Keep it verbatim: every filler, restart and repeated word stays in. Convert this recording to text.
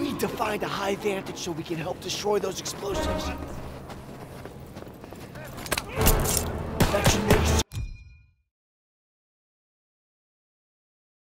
We need to find a high vantage so we can help destroy those explosives.